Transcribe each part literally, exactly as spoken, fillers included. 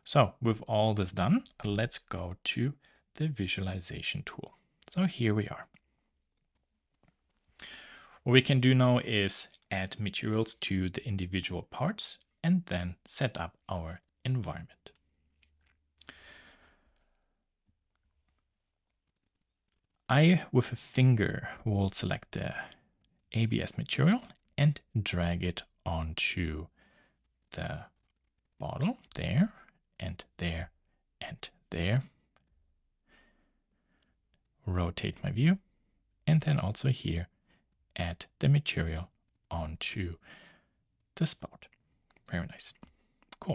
So with all this done, let's go to the visualization tool. So here we are. What we can do now is add materials to the individual parts and then set up our environment. I, with a finger, will select the A B S material and drag it onto the bottle there and there and there. Rotate my view and then also here add the material onto the spout. Very nice. Cool.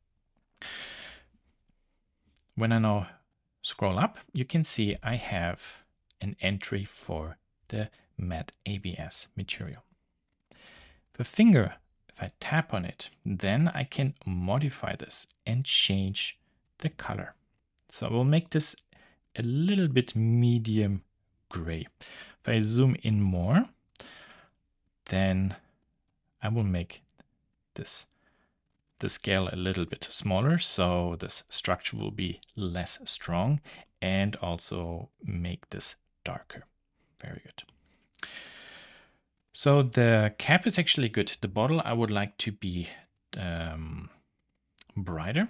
When I now scroll up, you can see I have an entry for the matte A B S material. The finger, if I tap on it, then I can modify this and change the color. So I will make this a little bit medium gray. If I zoom in more, then I will make this the scale a little bit smaller, so this structure will be less strong, and also make this darker. Very good. So the cap is actually good. The bottle I would like to be um, brighter.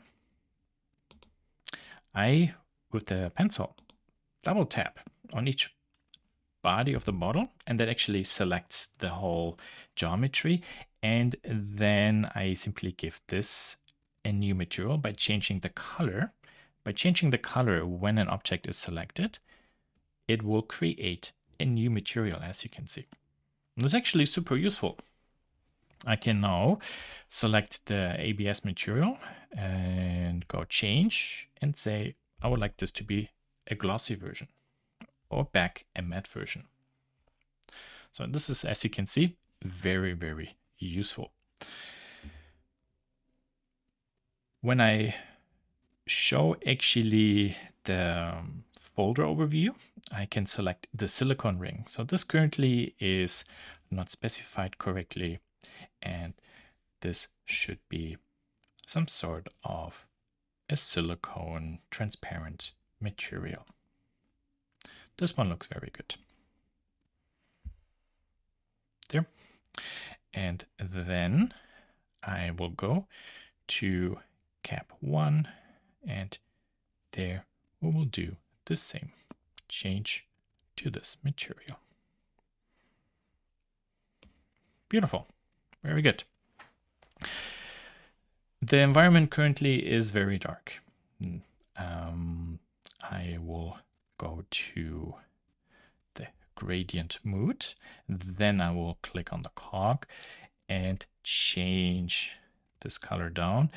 I, with the pencil, double tap on each body of the bottle, and that actually selects the whole geometry. And then I simply give this a new material by changing the color. By changing the color when an object is selected, it will create a new material, as you can see. And it's actually super useful. I can now select the A B S material and go change and say, I would like this to be a glossy version or back a matte version. So this is, as you can see, very, very useful. When I show actually the folder overview, I can select the silicone ring. So this currently is not specified correctly, and this should be some sort of a silicone transparent material. This one looks very good. There. And then I will go to cap one, and there we will do the same. Change to this material. Beautiful. Very good. The environment currently is very dark. Um, I will go to the gradient mode. Then I will click on the cog and change this color down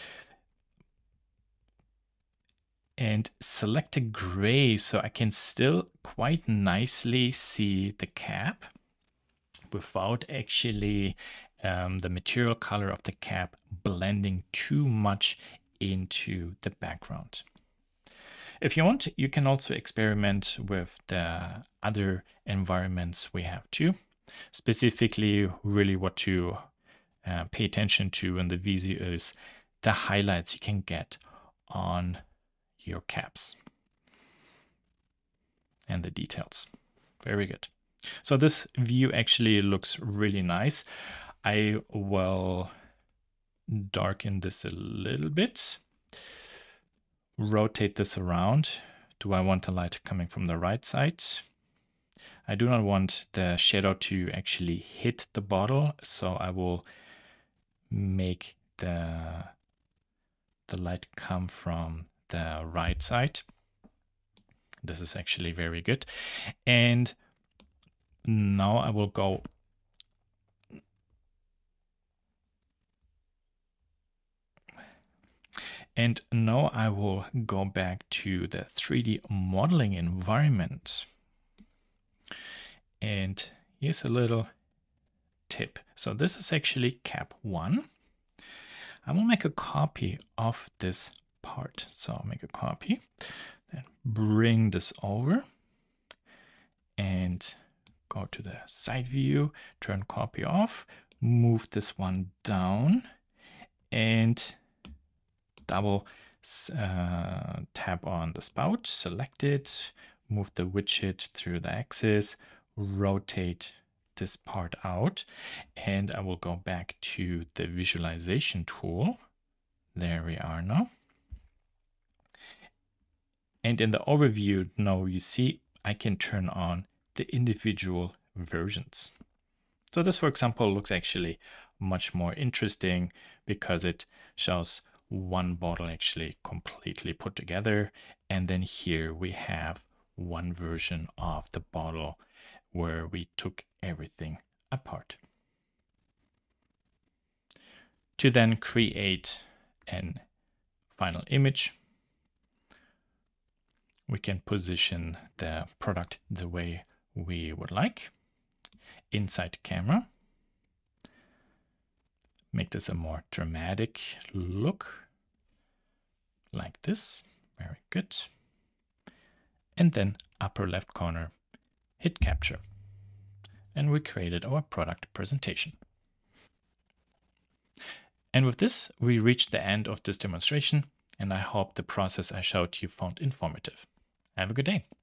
and select a gray so I can still quite nicely see the cap without actually um, the material color of the cap blending too much into the background. If you want, you can also experiment with the other environments we have too. Specifically, really what to uh, pay attention to in the V Z is the highlights you can get on your caps and the details. Very good. So this view actually looks really nice. I will darken this a little bit. Rotate this around. Do I want the light coming from the right side? I do not want the shadow to actually hit the bottle, so I will make the, the light come from the right side. This is actually very good. And now I will go And now I will go back to the three D modeling environment. And here's a little tip. So this is actually cap one. I will make a copy of this part. So I'll make a copy, then bring this over and go to the side view, turn copy off, move this one down and double uh, tap on the spout, select it, move the widget through the axis, rotate this part out, and I will go back to the visualization tool. There we are now. And in the overview now you see I can turn on the individual versions. So this, for example, looks actually much more interesting because it shows one bottle actually completely put together. And then here we have one version of the bottle where we took everything apart. To then create an final image, we can position the product the way we would like. Inside camera, make this a more dramatic look, like this. Very good. And then upper left corner, hit capture. And we created our product presentation. And with this, we reached the end of this demonstration, and I hope the process I showed you found informative. Have a good day.